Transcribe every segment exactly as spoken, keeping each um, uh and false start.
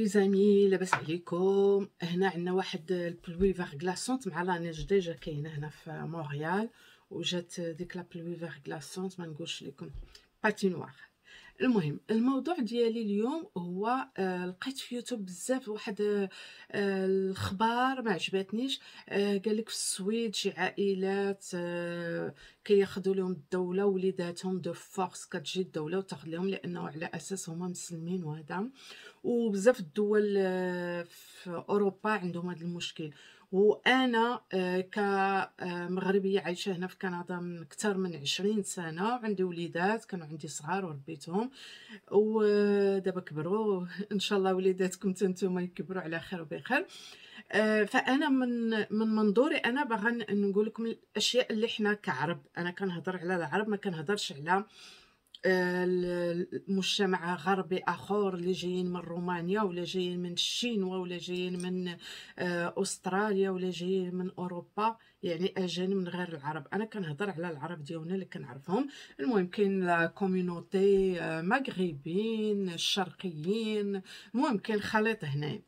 زامي لاباس عليكم؟ هنا عندنا واحد البلوي فيغ غلاسونت مع لا نيج ديجا كاينه هنا في مونريال، وجات ديك لا بلوي فيغ غلاسونت ما نقولش لكم باتينوار. المهم الموضوع ديالي اليوم هو آه لقيت في يوتيوب بزاف واحد آه الخبار ما عجبتنيش. آه قال لك في السويد شي عائلات آه كياخذوا لهم الدوله وليداتهم دو فورس، كتجي الدوله وتاخذ لهم لانه على اساس هما مسلمين، وهذا وبزاف الدول آه، في اوروبا عندهم هذا المشكل. وانا آه، كمغربيه عايشه هنا في كندا من اكثر من عشرين سنه، وعندي وليدات كانوا عندي صغار وربيتهم ودابا كبروا ان شاء الله وليداتكم تنتوما يكبروا على خير وبخير. آه، فانا من من منظوري انا باغا نقول لكم الاشياء اللي حنا كعرب، انا كنهضر على العرب ما كنهضرش على المجتمع غربي اخر اللي جايين من رومانيا ولا جايين من الشينوا ولا جايين من آه، استراليا ولا جايين من اوروبا، يعني اجانب من غير العرب. انا كنهضر على العرب ديالنا اللي كنعرفهم. المهم كاين لا كوميونيتي آه، مغربيين الشرقيين، المهم كاين خليط هنايا.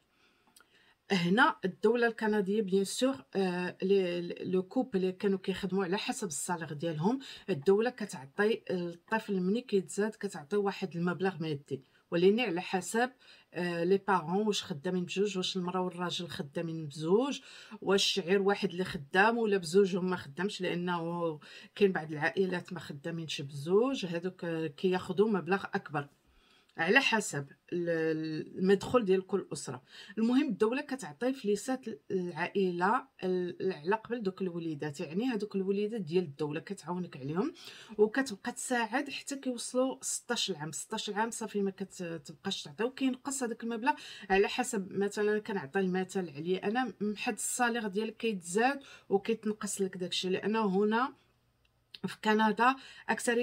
هنا الدوله الكنديه بيان سور آه لو كوبل اللي كانوا كيخدموا على حسب الصالير ديالهم، الدوله كتعطي الطفل ملي كيتزاد كتعطي واحد المبلغ مادي، ولكن على حسب آه لي بارون واش خدامين بجوج، واش المراه والراجل خدامين بزوج، واش غير واحد اللي خدام ولا بزوجهم ما خدامش، لانه كاين بعض العائلات ما خدامينش بزوج، هذوك كياخذوا مبلغ اكبر على حسب المدخول ديال كل اسره. المهم الدوله كتعطي فليسات العائله على قبل دوك الوليدات، يعني هذوك الوليدات ديال الدوله كتعاونك عليهم وكتبقى تساعد حتى كيوصلوا ستطاش عام. ستطاش عام صافي ما كتبقاش تعطي، وكينقص هذاك المبلغ على حسب. مثلا كنعطي المثال عليا انا، حد الصالير ديالك كيتزاد وكيتنقص لك داكشي، لانه هنا في كندا اكثر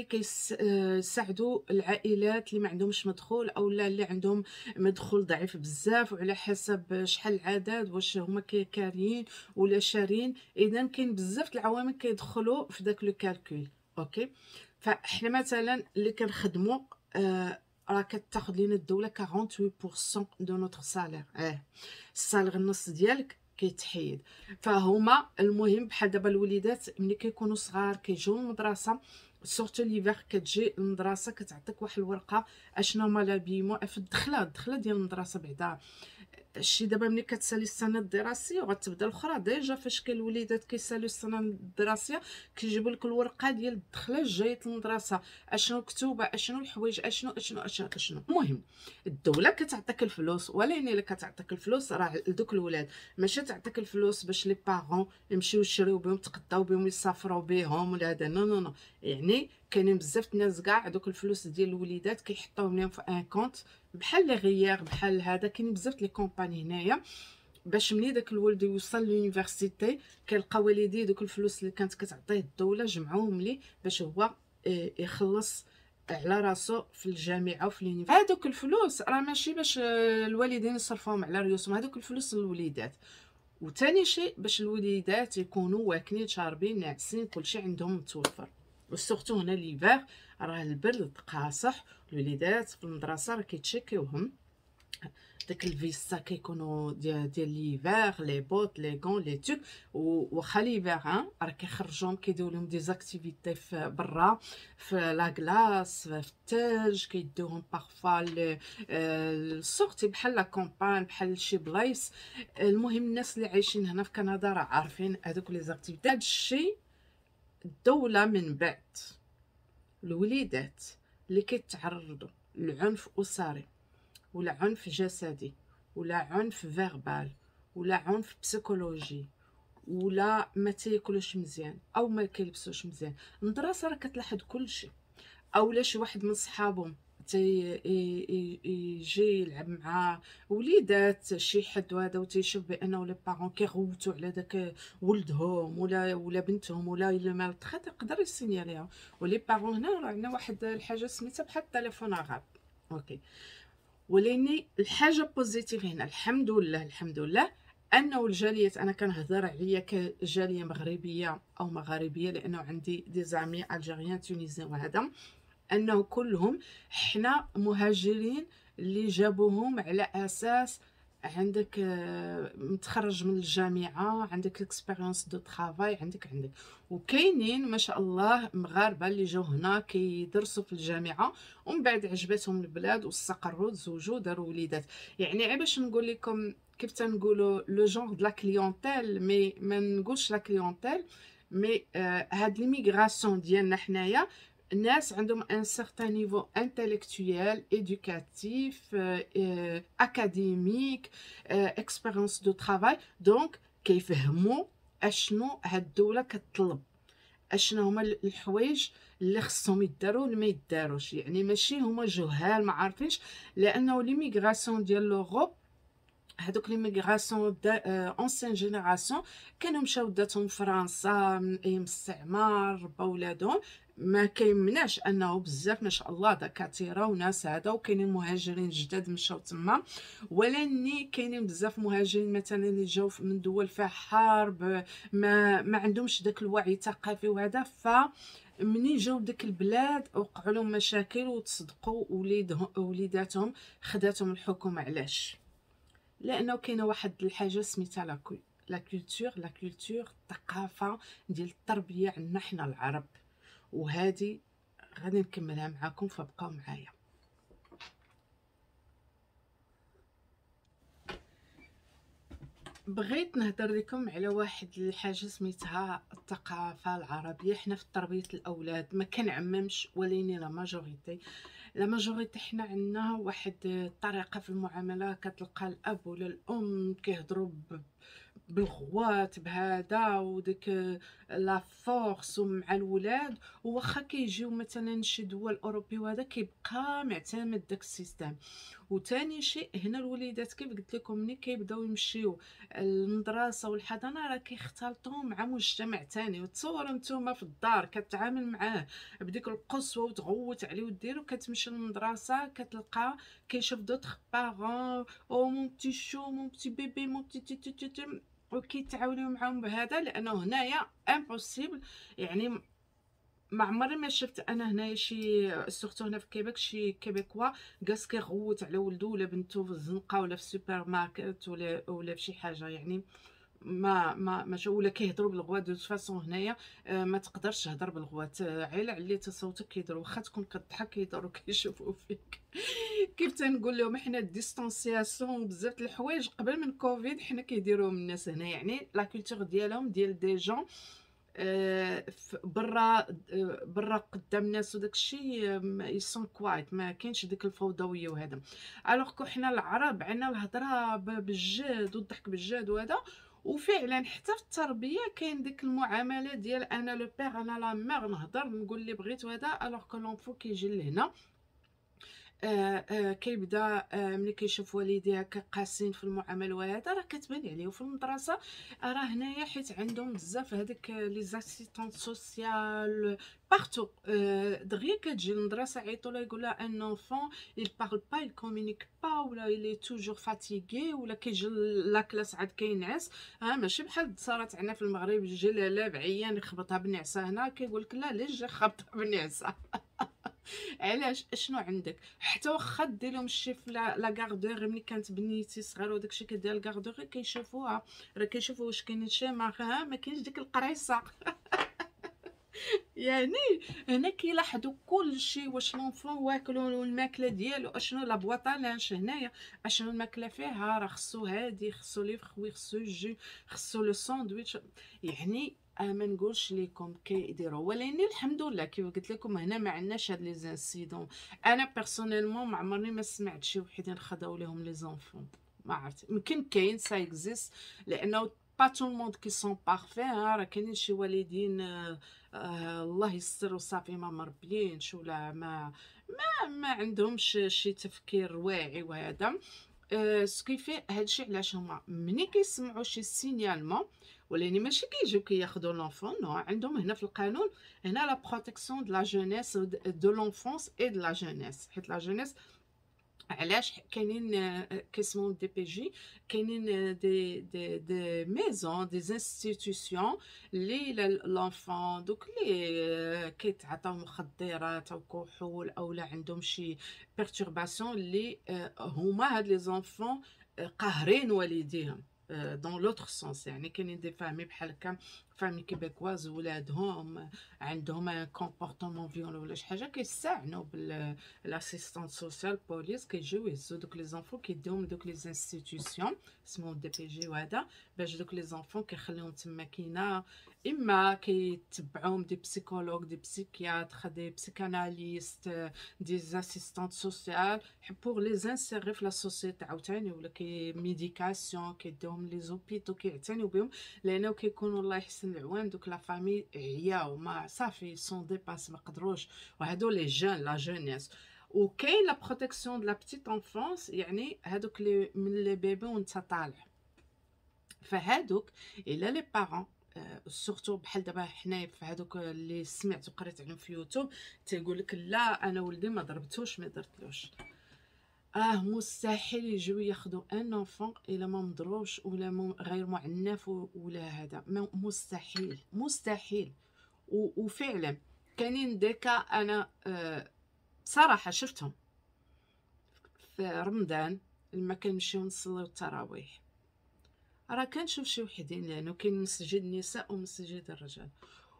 كيساعدوا العائلات اللي ما عندهمش مدخول او لا اللي عندهم مدخول ضعيف بزاف، وعلى حسب شحال العدد، واش هما كاريين ولا شارين. اذا كاين بزاف العوامل كيدخلوا في داك لو كالكول. اوكي، فاحنا مثلا اللي كنخدموا آه راه كتاخذ لينا الدوله ثمانية وأربعين بالمئة دو نوتر سالير. اه السالير النص ديالك كيتحيد. فهما المهم بحال دابا الوليدات ملي كيكونوا صغار كيجيو للمدرسه، سورتو ليفير كتجي المدرسه كتعطيك واحد الورقه اشنو هما لابيمون في الدخله الدخله ديال المدرسه. بعدا الشي دابا ملي كتسالي السنه الدراسيه وغتبدا الاخرى، ديجا فاش كاين الوليدات كيساليو السنه الدراسيه كيجيبوا لك الورقه ديال الدخله جايه المدرسه، اشنو مكتوبه، اشنو الحوايج، اشنو اشنو اشنو اشنو. المهم الدوله كتعطيك الفلوس، ولكن الا كتعطيك الفلوس راه لدوك الولاد، ماشي تعطيك الفلوس باش لي بارون يمشيو يشريو بهم يتقداو بهم يسافروا بهم ولا هذا. نو نو نو، يعني كاينين بزاف الناس كاع دوك الفلوس ديال الوليدات كيحطوهم لهم في ان كونت بحال لي غيير بحال هذا. كاين بزاف لي كومباني هنايا باش ملي داك الولد يوصل لونيفرسيتي كيلقى والديه دوك الفلوس اللي كانت كتعطيه الدوله جمعوهم ليه باش هو يخلص على راسو في الجامعه وفي لونيفرسيتي. هذوك الفلوس راه ماشي باش الوالدين يصرفوهم على ريوسهم، هذوك الفلوس للوليدات. وثاني شيء باش الوليدات يكونوا واكلين شاربين ناعسين كلشي عندهم متوفر. وسورتو هنا ليفير راه البرد قاصح، الوليدات في المدرسه راه كيتشيكيوهم داك الفيستا كيكونوا ديال ديال ليفير، لي بوت لي غون لي توك. واخا ليفير راه كيخرجوهم كيديروا لهم دي زاكتيفيتي في برا في لا كلاص في الثلج، كيديوهم بارفا السورتي بحال لا كومبان بحال شي بلايص. المهم الناس اللي عايشين هنا في كندا راه عارفين هذوك لي زاكتيفيتي. هادشي الدوله من بعد الوليدات اللي كيتعرضوا للعنف اسري ولا عنف جسدي ولا عنف فيربال ولا عنف بسيكولوجي ولا ما تاكلوش مزيان او ما كيلبسوش مزيان، المدرسه راه كتلاحظ كلشي. اولا شي واحد من صحابهم تي يجي يلعب مع وليدات شي حد وهذا وتيشوف بانه لي بارون كيغوتوا على داك ولدهم ولا ولا بنتهم ولا الا ما تخاطر يقدر يسينياليها. ولي بارون هنا راه عندنا واحد الحاجه سميتها بحال التليفون غاب. اوكي، ولكن الحاجه بوزيتيف هنا الحمد لله الحمد لله انه الجاليات، انا كنهضر عليا كجاليه مغربيه او مغاربيه لانه عندي دي زامي الجيريان تونيزيان، وهذا انه كلهم حنا مهاجرين اللي جابوهم على اساس عندك آه، متخرج من الجامعه، عندك اكسبيريونس دو طرافاي، عندك عندك وكاينين ما شاء الله مغاربه اللي جاو هنا كيدرسوا في الجامعه ومن بعد عجبتهم البلاد واستقروا تزوجوا داروا وليدات. يعني عا باش نقول لكم كيف تنقولوا لو جونغ د لا كليونتيل، مي ما نقولش لا كليونتيل، مي آه هاد ليميغراسيون ديالنا حنايا الناس عندهم ان سيغتان نيفو انتيليكتويال éducatif اكاديميك اكسبيريونس دو طرافاي، دونك كيفهموا اشنو هاد الدوله كتطلب، اشنو هما الحوايج اللي خصهم يداروا واللي ما يداروش. يعني ماشي هما جهال ما عارفينش، لانه ليميغراسيون ديال لوروب هادوك لي ميغراسيون اونسيان جينيراسيون كانوا مشاو داتهم فرنسا من ايام الاستعمار ربا ولادهم. ما كيمنعش انه بزاف ما شاء الله دكاتره وناس هذا، وكاينين مهاجرين جداد مشاو تما، ولاني كاينين بزاف مهاجرين مثلا اللي جاو من دول فيها حرب ما ما عندهمش داك الوعي الثقافي وهذا، ف منين جاو ديك البلاد وقعوا لهم مشاكل وتصدقوا وليدهم وليداتهم خداتهم الحكومه. علاش؟ لانه كاينه واحد الحاجه سميتها لا لا كولتور لا كولتور الثقافه ديال التربيه عندنا حنا العرب، وهذه غادي نكملها معكم فبقاو معايا. بغيت نهضر لكم على واحد الحاجه سميتها الثقافه العربيه. حنا في تربيه الاولاد ما كنعممش، ولكن لا ماجوريتي لا ماجوريتي حنا عندنا واحد الطريقه في المعامله، كتلقى الاب ولا الام كيهضروا بالغوات بهذا وديك لا فورس مع الولاد، وواخا كيجيو مثلا شي دول اوروبي وهذا كيبقى معتمد داك السيستم. وثاني شيء هنا الوليدات كيف قلت لكم ملي كيبداو يمشيو المدرسه والحضانه راه كيختلطوا مع مجتمع ثاني. وتصوروا نتوما في الدار كتعامل معاه بديك القسوه وتغوت عليه وديرو، كتمشي للمدرسه كتلقى كيشوف دوطخ بارون او مون بتي شو مون بتي بيبي مون بتي تي تي تي تي، وكيتعاونوا معاهم بهذا، لانه هنايا امبوسيبل. يعني ما عمري ما شفت انا هنايا شي سورتو هنا في كيبيك شي كيبيكوا جالس كيغوت على ولدو ولا بنتو في الزنقه ولا في السوبر ماركت ولا ولا في شي حاجه. يعني ما ما ما ولا كيهضروا بالغوات. دو فاسون هنايا آه ما تقدرش تهضر بالغوات، آه عيل عليت صوتك كيهضروا واخا تكون كضحك كيهضروا كيشوفوا فيك. كيف تنقول لهم حنا الديستانسياسيون بزاف الحوايج قبل من كوفيد حنا كيديروهم الناس هنا. يعني لا كولتور ديالهم ديال دي جون برا برا قدام الناس وداك الشيء يسون كوايت، ما كاينش ديك الفوضويه وهذا. الوغ كو حنا العرب عندنا الهضره بالجد والضحك بالجد وهذا. وفعلا حتى في التربيه كاين ديك المعامله ديال انا لو بير انا لا مير، نهضر نقول اللي بغيت وهذا. الوغ كو لونفو كيجي لهنا آه آه كيبدا آه ملي كيشوف والديه هكا قاسين في المعامله وهذا راه كتبان عليه. وفي المدرسه راه هنايا حيت عندهم بزاف هذيك لي زاسيستانت سوسيال بارتو، آه دغيا كتجي للمدرسه عيطوا لها يقول لها ان انفون il parle pas il communique pas ولا il est toujours fatigué ولا كيجي لا كلاس عاد كينعس. ها ماشي بحال صارت عندنا في المغرب يجي لاله بعيان يخبطها بالنعسه، هنا كيقول لك لا ليش جا خبطها بالنعسه. علاش؟ اشنو عندك؟ حتى واخا دير لهم شي في لا غاردوري ملي كانت بنيتي صغيره وداكشي كدير الغاردوري كيشوفوها، راه كيشوفوا واش كاين شي ماخا ما كاينش ديك القريصه. يعني هنا كيلاحظوا كل شيء، واش لونفون واكلوا الماكله ديالو، اشنو لا بواطالانش هنايا، اشنو الماكله فيها، راه خصو هادي، خصو لي فخوي، خصو الجو، خصو لو ساندويتش. يعني أه ما نقولش لكم كيديروا، ولكن الحمد لله كيف قلت لكم هنا ما عندناش هاد لي زانسيدون. انا بيرسونيلمون ما عمرني ما سمعت شي وحدين خداو لهم لي زونفون، ما عرفت يمكن كاين سا اكزيست، لانه با تو الموند كي سون بارفي. راه كاينين شي والدين آه آه الله يستر وصافي ما مربيينش ولا ما ما ما عندهمش شي تفكير واعي وهذا. أه سكيفي هادشي علاش هما ملي كيسمعوا شي سينيالمون، ولكن ماشي كيجيو كياخذوا لونفون، نو عندهم هنا في القانون هنا لا بروتيكسيون دو لا جونيس دو لونفونس اي دو لا جونيس، حيت لا جونيس علاش ح كاينين آآ كيسموهم دي بي جي، كاينين دي دي دي maisons des institutions اللي ل l'enfant دوك اللي كيتعاطاو مخدرات أو كحول أولا عندهم شي perturbation اللي آآ هُما هاد les enfants آآ قاهرين والديهم آآ dans l'autre sens. يعني كاينين دي familles بحال هكا famille كيبيكواز ولادهم عندهم un comportement violent ولا شي حاجة كيستعنوا بال l'assistante sociale police كيجيو يهزو دوك لي زونفون كيديوهم لدوك لي انستيتيوشن اسمهم دي بي جي. وهذا باش دوك لي زونفون كيخليوهم تما كاينه اما كيتبعوهم دي بسيكولوج دي بسيكياتر دي بسيكاناليست دي اسيستانت سوسيال بور لي زانسيري في لا سوسيتي عاوتاني ولا كي ميديكاسيون كيديوهم لي زوبيتو كيعتنيو بهم لانه كيكونوا الله يحسن العوان دوك لا فامي عياو ما صافي سون ديباس ما قدروش. وهادو لي جون لا جونيس. وكاين لا بروتيكسيون دو لا بتيت انفونس يعني هادوك لي من لي بيبي وانت طالع. فهادوك الا لي بارون سورتو بحال دابا حنايا في هادوك اللي سمعت وقريت عنهم في يوتيوب تيقول لك لا انا ولدي ما ضربتوش ما درتلوش. اه مستحيل يجيو ياخذوا ان انفون الا ما مضروبش ولا م- غير معنف و- ولا هذا ما- مستحيل مستحيل. و- وفعلا كاينين ديكا انا آه بصراحه شفتهم في رمضان لما كنمشيو نصليو التراويح. راه كنشوف شي وحدين لانه كاين مسجد النساء ومسجد الرجال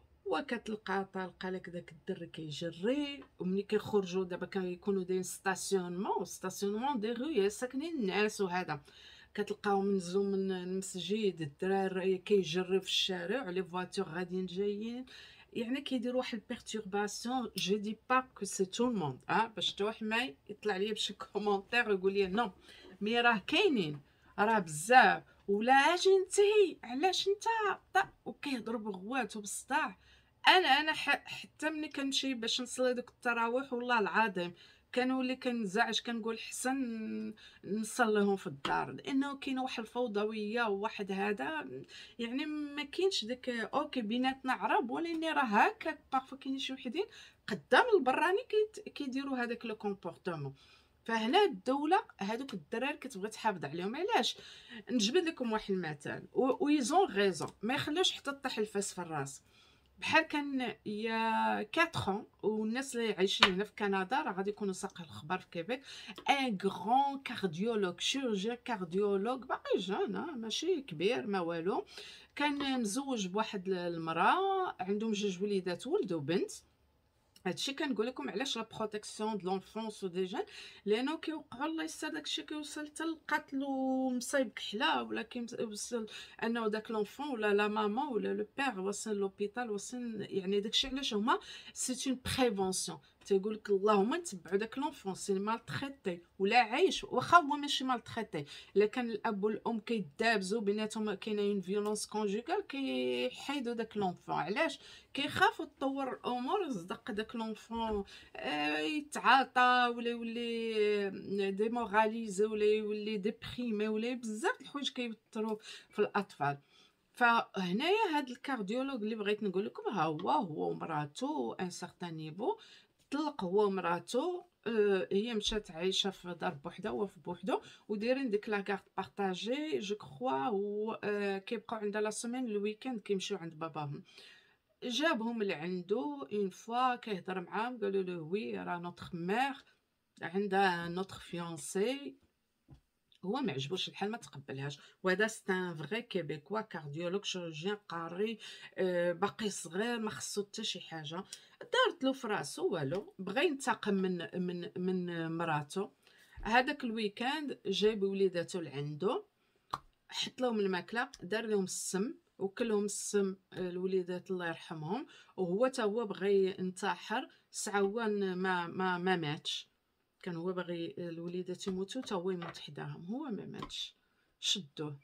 وكتلقى طالقه لك داك الدري كيجري وملي كيخرجوا دابا كيكونوا دايرين ستاسيونمون ستاسيونمون دي روي ساكنين الناس وهذا كتلقاهم نزلوا من المسجد الدراري كيجريو في الشارع لي فواتور غاديين جايين يعني كيديروا واحد البيرتورباسيون جو دي با كو سي تو الموند اه باش حتى واحد ما يطلع ليا بشي كومونتير ويقول لي نو مي راه كاينين راه بزاف ولا اجي نتهي علاش انت طا وكيهضروا بغوات وبالصداع. انا انا ح- حتى ملي كنمشي باش نصلي دوك التراويح والله العظيم كنولي كنزعج كنقول حسن نصليهم في الدار لانه كاينه واحد الفوضويه وواحد هذا يعني ما كاينش داك اوكي بيناتنا عرب ولكن راه هكا بارفو كاينين شي وحدين قدام البراني كيت- كيديروا هذاك لو كومبورتمون. فهنا الدوله هذوك الدراري كتبغي تحافظ عليهم علاش. نجبد لكم واحد المثال ويزون غيزون ما يخلوش حتى طيح الفاس في الراس. بحال كان يا أربعة والناس اللي عايشين هنا في كندا راه غادي يكونوا ساقوا الخبر في كيبيك ان غران كارديولوج شيرورجيان كارديولوج باقي جون آه، ماشي كبير ما والو. كان مزوج بواحد المراه عندهم جوج وليدات ولد وبنت. هادشي كنقول لكم علاش لا بروتيكسيون دو لونفونس ودي جون لانه كيوقع الله يسر داكشي كيوصل حتى القتل ومصايب كحله ولا كيوصل انه داك لونفون ولا لا ماما ولا لو بير وصل لوبيتال وصل يعني داكشي علاش هما سي اون بريفونسيون. تيقول لك اللهم نتبعوا داك لونفون سي مال تريتي ولا عايش واخا هو ماشي مال تريتي الا كان الاب والام كيدابزوا بيناتهم كاينه اون فيولونس كونجوغال كيحيدوا داك لونفون علاش كيخافوا تطور الامور يصدق داك لونفون آه، يتعاطى ولا يولي ديموراليزي ولا يولي ديبريمي ولا بزاف د الحوايج كيوتروا في الاطفال. فهنايا هاد الكارديولوج اللي بغيت نقول لكم ها هو هو ومراتو ان سارتان نيفو طلق هو ومراتو آه، هي مشات عايشه في دار بوحدها هو في بوحدو ودايرين ديك لا كارت بارطاجي جو كخوا وكيبقاو عندها لا سيمين الويكاند كيمشيو عند باباهم. جابهم لعندو اون فوا كيهضر معاهم قالوا له وي راه نوتخ مير عندها نوتخ فيونسي. هو ما عجبوش الحال ما تقبلهاش وهذا سي ان فري كيبيكوا كارديولوج شيروجيان قاري آه، باقي صغير ما خصو حتى شي حاجه. دارت له في راسو والو بغى ينتقم من من من مراتو. هذاك الويكاند جايب وليداتو لعندو حط لهم الماكله دار لهم السم وكلهم السم آه، الوليدات الله يرحمهم. وهو تا هو بغى ينتحر سعوان ما ما ما ماتش. كان هو باغي الوليدات يموتوا تا هو يموت حداهم هو ما ماتش. شدوه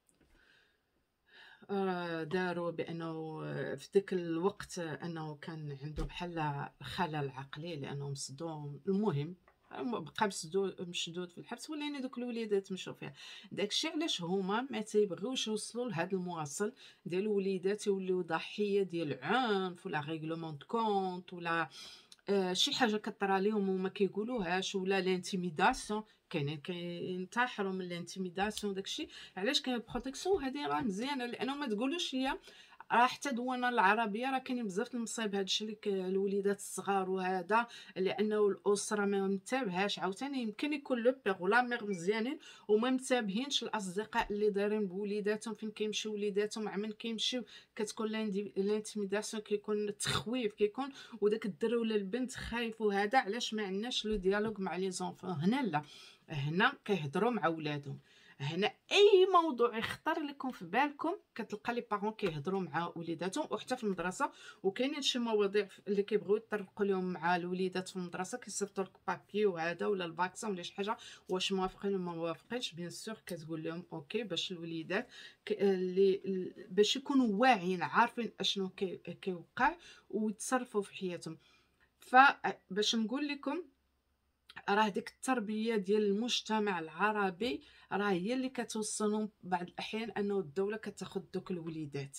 آه، داروا بانه آه، في ذاك الوقت آه، انه كان عنده بحال خلل عقلي لانه مصدوم المهم بقى مسدود مشدود في الحبس ولكن دوك الوليدات مشاو فيها. داكشي علاش هما ما تيبغيوش يوصلوا لهذا المواصل ديال الوليدات يوليو ضحيه ديال العنف ولا ريغلومون دو كونط ولا آه، شي حاجه كطرا ليهم وما كيقولوهاش ولا لانتيميداسيون كاينين كينتحروا من الانتيميداسيون داكشي. علاش كاين البروتيكسيون هذه راه مزيانه، لانه ما تقولوش هي راه حتى دوّنا العربية راه كاينين بزاف د المصايب، هاد الشي اللي ك الوليدات الصغار وهذا، لأنه الأسرة ما متابهاش. عاوتاني يمكن يكون لو بيغ ولا ميغ مزيانين وما متابهينش الأصدقاء اللي دايرين بوليداتهم، فين كيمشيو وليداتهم، مع من كيمشيو، كتكون لاندي لانتيميداسيون، كيكون التخويف، كيكون وداك الدري ولا البنت خايف وهذا. علاش ما عندناش لو ديالوغ مع لي زونفون؟ هنا لا، هنا كيهضروا مع ولادهم. هنا اي موضوع يخطر لكم في بالكم كتلقى لي بارون كيهضروا مع وليداتهم، وحتى في المدرسه. وكاينين شي مواضيع اللي كيبغيو يطرقوا لهم مع الوليدات في المدرسه، كيصيفطوا لك بابي وهذا ولا الفاكسان ولا شي حاجه، واش موافقين ولا ما موافقينش. بيان سور كتقول لهم اوكي، باش الوليدات ك- اللي باش يكونوا واعيين عارفين اشنو كي- كيوقع ويتصرفوا في حياتهم. فباش نقول لكم، راه ديك التربيه ديال المجتمع العربي راه هي اللي كتوصلهم بعض الاحيان انه الدوله كتاخذ دوك الوليدات.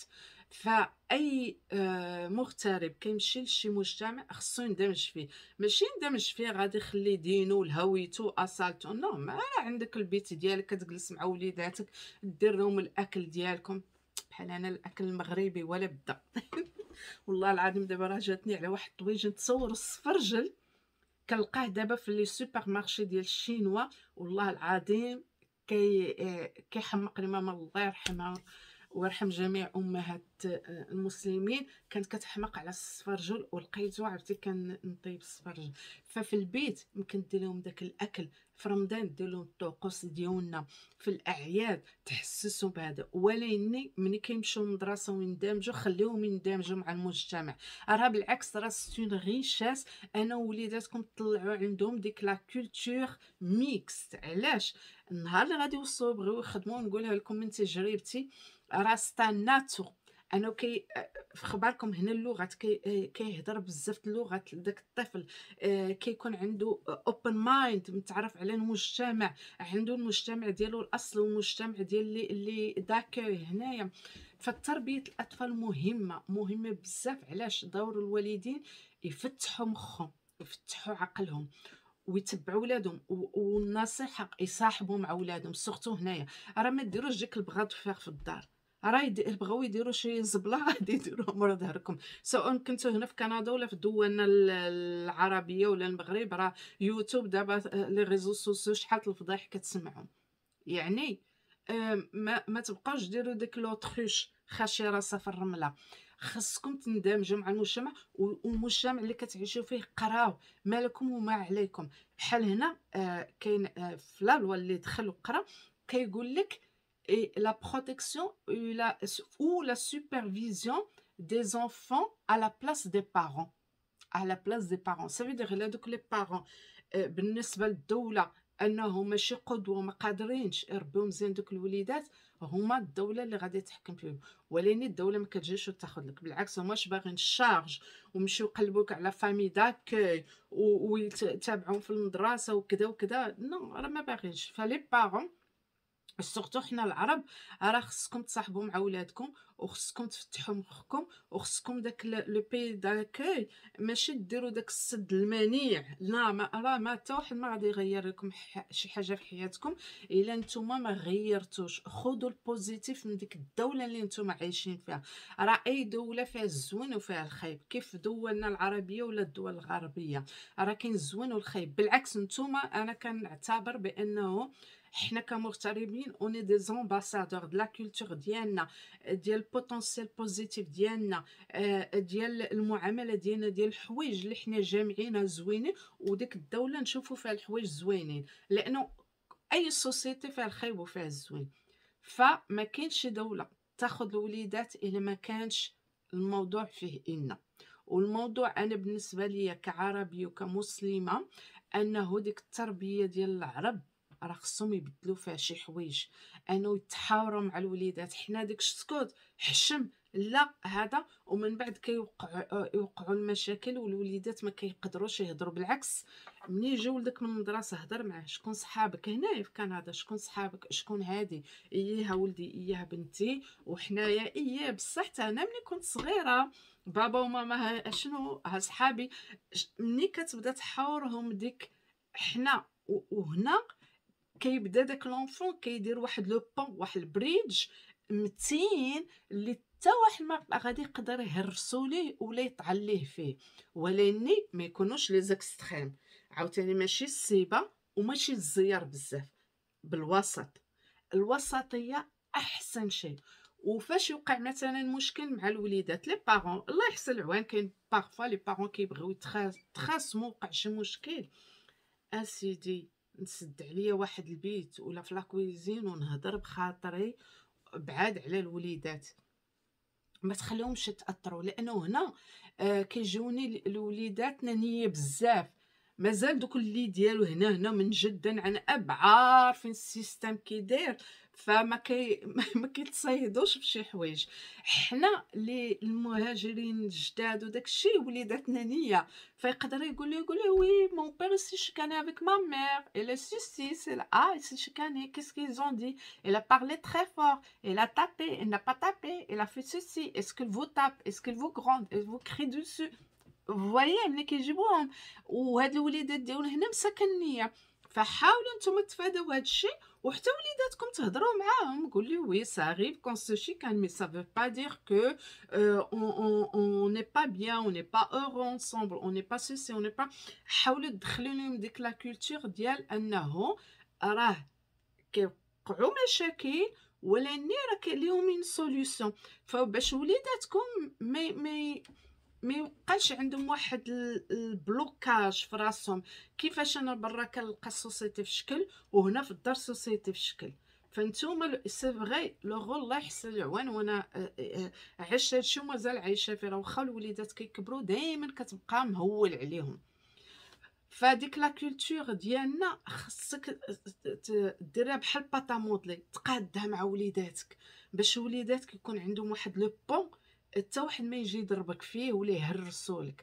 فاي آه، مغترب كيمشي لشي مجتمع خصو يندمج فيه، ماشي يندمج فيه غادي يخلي دينو لهويتو اصالتو. نو، ما راه عندك البيت ديالك كتجلس مع وليداتك، دير لهم الاكل ديالكم. بحال انا الاكل المغربي ولا بدا. والله العظيم دابا راه جاتني على واحد الطويج نتصور السفرجل كنلقاه دابا في لي سوبر مارشي ديال الشينوا. والله العظيم كي آه، كيحمقني. ماما الله يرحمها ويرحم جميع امهات آه، المسلمين، كانت كتحمق على السفرجل، ولقيتو عرفتي كنطيب السفرجل. ففي البيت يمكن دير لهم داك الاكل، في رمضان دير لهم الطقوس ديالنا، في الاعياد تحسسوا بهذا. ولكن ملي كيمشيو للمدرسه ويندمجوا خليهم يندمجوا مع المجتمع. راه بالعكس، راه سي ريشاس انا ووليداتكم طلعوا عندهم ديك لا كولتور ميكس. علاش؟ النهار اللي غادي يوصلوا يبغيو يخدموا، نقولها لكم من تجربتي، راه ستا ناتو انه كي في خباركم هنا اللغات كي كيهضر بزاف د اللغات. داك الطفل آه، كيكون عنده اوبن مايند، متعرف على المجتمع، عنده المجتمع ديالو الاصل والمجتمع ديال اللي اللي داكوي هنايا. فتربيه الاطفال مهمه مهمه بزاف. علاش؟ دور الوالدين يفتحوا مخهم، يفتحوا عقلهم، ويتبعوا ولادهم، و- والنصيحه يصاحبوا مع ولادهم. سورتو هنايا راه ما ديروش ديك البغاض فيغ في الدار. راه يد- بغاو يديروا شي زبله غادي يديروها مورا ظهركم، سواء كنتو هنا في كندا ولا في دولنا ال- العربيه ولا المغرب. راه يوتيوب دابا آه، لي ريزو سوسيو شحال الفضايح كتسمعهم. يعني آم، ما ما تبقاوش ديروا ديك لوطخوش خاشيه راسها في الرمله. خصكم تندمجوا مع المجتمع، والمجتمع اللي كتعيشوا فيه قراو ما لكم وما عليكم. بحال هنا آه، كاين آه، في لا لوا اللي دخل وقرا كيقول لك لا بروتيكسيون ou la supervision des enfants à la place des parents. à la place des parents ça veut dire لا دوك لي بارون بالنسبه للدوله انهم ماشي قدوه، ما قادرينش يربيو مزيان دوك الوليدات، هما الدوله اللي غادي تحكم فيهم. ولكن الدوله ما كتجيش وتاخذ لك، بالعكس هما باغيين الشارج ومشيو يقلبوك على فامي داكوي ويتابعون في المدرسه وكذا وكذا. نو، راه ما باغينش. فلي بارون سورتو حنا العرب راه خصكم تصاحبوا مع ولادكم، وخصكم تفتحوا مخكم، وخصكم داك لو بي داكوي ماشي ديروا داك السد المنيع. لا، ما راه ما حتى واحد ما غادي يغير لكم ح- شي حاجه في حياتكم الا نتوما ما غيرتوش. خذوا البوزيتيف من ديك الدوله اللي نتوما عايشين فيها. راه اي دوله فيها الزوين وفيها الخايب، كيف دولنا العربيه ولا الدول الغربيه. راه كاين الزوين والخايب. بالعكس نتوما انا كنعتبر بانه حنا كمغتربين اوني دي زامباسادور د لا كولتور ديالنا، ديال البوتونسيال بوزيتيف ديالنا، آه، ديال المعامله ديالنا، ديال الحوايج اللي حنا جامعينها زوينين، وديك الدوله نشوفوا فيها الحوايج زوينين. لانه اي سوسيتي فيها الخايب وفيها الزوين. فما كاينش شي دوله تاخذ الوليدات الا ما كانش الموضوع فيه ان. والموضوع انا بالنسبه ليا كعربيه وكمسلمه انه ديك التربيه ديال العرب راه خصهم يبدلوا فيها شي حوايج، انه يتحاوروا مع الوليدات. حنا ديك السكوت حشم لا هذا، ومن بعد كيوقع يوقعوا المشاكل والوليدات ما كيقدروش يهضروا. بالعكس، ملي يجي ولدك من المدرسه هضر معاه. شكون صحابك هنايا في كندا؟ شكون صحابك؟ شكون هادي؟ اييه ولدي، اييه بنتي، وحنايا اييه. بصح حتى انا ملي كنت صغيره بابا وماما ها شنو ها صحابي. ملي كتبدا تحاورهم ديك حنا و- وهنا كيبدا داك لونفون كيدير واحد لو بون، واحد البريدج متين اللي حتى واحد ما بقى غادي يقدر يهرسو ليه ولا يطعن ليه فيه، ولكن ما يكونوش لي زيكستريم، عاوتاني ماشي السيبه وماشي الزيار بزاف، بالوسط. الوسطيه احسن شيء. وفاش يوقع مثلا مشكل مع الوليدات لي بارون، الله يحسن العوان، كاين بارفوا لي بارون كيبغيو يتخاصموا، وقع شي مشكل، اسيدي نسد عليا واحد البيت ولا في لاكويزين ونهضر بخاطري بعاد على الوليدات، ما تخليهمش يتاثروا، لانه هنا آه كيجوني الوليدات نانيه بزاف، مازال دوك اللي ديالو هنا هنا من جدا عن اب عارفين السيستم كي داير، فما كي ما كيتصيدوش بشي حوايج. حنا اللي المهاجرين الجداد وداكشي وليدات نانيه، فيقدر يقول لي يقول لي وي مون بير سي شيكاني افيك ما مير الا سي سي سي اه سي شيكاني كيس كيزون دي elle a parlé très fort, elle a tapé, elle n'a pas tapé, elle a fait ceci, est-ce qu'elle vous tape, est-ce qu'elle vous gronde, elle vous crie dessus. فوايي ملي كيجيبوهم وهاد الوليدات ديالنا هنا مساكن النيه، فحاولوا نتوما تفاداو هاد الشيء، وحتى وليداتكم تهضروا معاهم، قول لي وي ça arrive quand ce chicane mais ça veut pas dire que euh, on on on n'est pas bien, on n'est pas heureux ensemble, on n'est pas ceci, on n'est pas. حاولوا تدخلوا لهم ديك لا كولتور ديال انه راه كيوقعوا مشاكل ولكن راه كاين ليهم اون سوليوشن، فباش وليداتكم ما ما ما يبقاش عندهم واحد البلوكاج في راسهم، كيفاش انا برا كنلقى السوسيتي في شكل وهنا في الدار السوسيتي في شكل. فانتوما سي فغي لو غول الله يحسن العوان، وانا عشت هادشي ومازال عايشه فيه، راه واخا الوليدات كيكبروا دائما كتبقى مهول عليهم. فديك لا كولتور ديالنا خصك ديرها بحال باطا مودلي، تقادها مع وليداتك باش وليداتك يكون عندهم واحد لو بون حتى واحد ما يجي يضربك فيه ولا يهرسولك.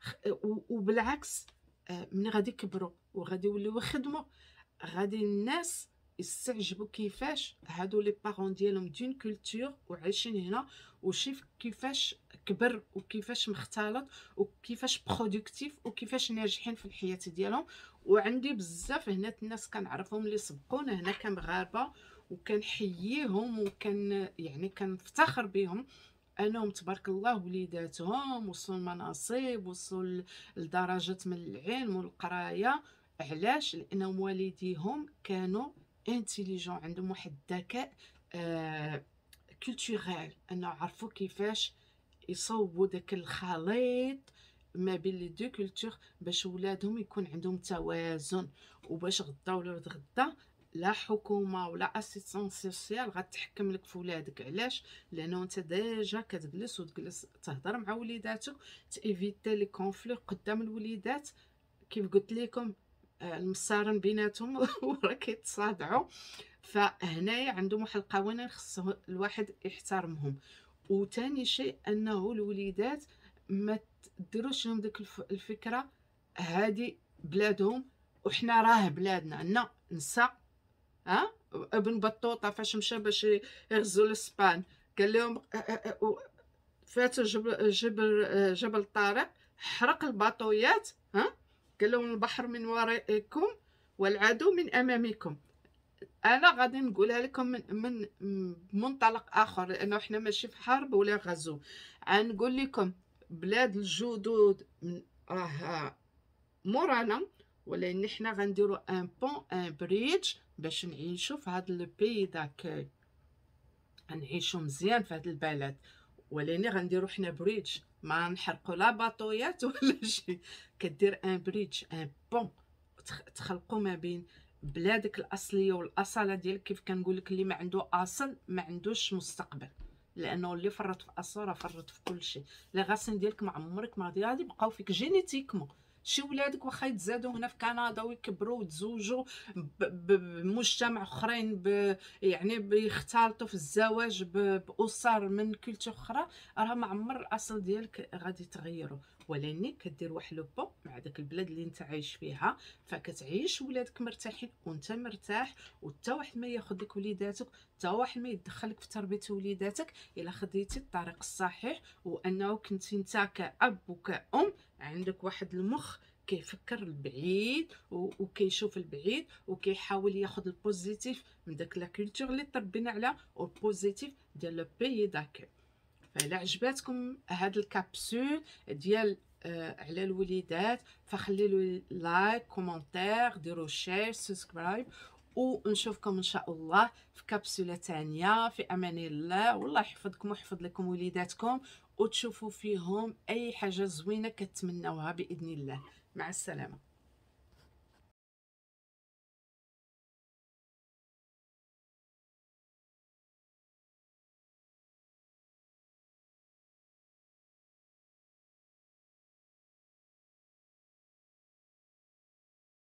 وبالعكس ملي غادي يكبروا وغادي يوليو يخدموا، غادي الناس يستعجبوا كيفاش هادو لي بارون ديالهم دون كولتور وعايشين هنا، وشوف كيفاش كبر وكيفاش مختلط وكيفاش برودكتيف وكيفاش ناجحين في الحياه ديالهم. وعندي بزاف هنا الناس كنعرفهم اللي سبقونا هنا كمغاربه، وكنحييهم وكان يعني كنفتخر بهم انهم تبارك الله وليداتهم وصلوا المناصب، وصلوا لدرجه من العلم والقرايه. علاش؟ لانهم والديهم كانوا انتيليجون، عندهم واحد الذكاء آه كولتورال، انه عرفوا كيفاش يصوبوا داك الخليط ما بين لي دو كولتور باش ولادهم يكون عندهم توازن، وباش غدا ولا غدا لا حكومه ولا اسيستون سوسيال غتحكم لك في ولادك. علاش؟ لانه انت ديجا كتجلس وتجلس تهضر مع وليداتك، تيفيتي لي كونفلي قدام الوليدات. كيف قلت لكم المصارن بيناتهم وراه كيتصادعوا، فهنايا عندهم واحد القوانين خص الواحد يحترمهم. وثاني شيء انه الوليدات ما ديروش لهم ديك الفكره هذه بلادهم وحنا راه بلادنا. لا نسى ها ابن بطوطه فاش مشى باش يغزو لاسبان قال لهم فاتوا جبل جبل جبل طارق، حرق الباطويات، ها قال لهم البحر من ورائكم والعدو من امامكم. انا غادي نقولها لكم من من منطلق اخر، لانه احنا ماشي في حرب ولا غزو. غنقول لكم بلاد الجدود راه مورانا، ولكن حنا غنديرو ان بون ان بريدج باش نعيشو في هذا البي داك، نعيشو مزيان في هذا البلد. ولكن غنديرو حنا بريدج، ما نحرقو لا باطويات ولا شي. كدير ان بريدج ان بون تخلقوا ما بين بلادك الاصليه والاصاله ديالك. كيف كنقول لك اللي ما عنده اصل ما عندوش مستقبل، لانه اللي فرط في اصل راه فرط في كل شيء. لي غاسين ديالك ما عمرك ما غادي يبقاو فيك جينيتيكمون. شي ولادك واخا يتزادوا هنا في كندا ويكبروا ويتزوجوا بمجتمع اخرين ب... يعني بيختلطوا في الزواج ب... باسر من كلتور اخرى، راه ما عمر الاصل ديالك غادي تغيروا. ولكن كدير واحد لو بون مع داك البلاد اللي انت عايش فيها، فكتعيش ولادك مرتاحين وانت مرتاح، وحتى واحد ما ياخذ لك وليداتك، حتى واحد ما يدخلك في تربيه وليداتك الا خديتي الطريق الصحيح، وانه كنتي انت كأب وكأم عندك واحد المخ كيفكر البعيد وكيشوف البعيد وكيحاول ياخذ البوزيتيف من داك لا كولتور اللي تربينا عليها والبوزيتيف ديال لو بيي داكو. فإلا عجباتكم هاد الكابسول ديال آه على الوليدات فخليلو لايك كومونتير ديروا شير سبسكرايب، ونشوفكم ان شاء الله في كبسولة تانية. في امان الله، والله يحفظكم ويحفظ لكم وليداتكم وتشوفوا فيهم اي حاجة زوينة كتمنوها باذن الله. مع السلامة.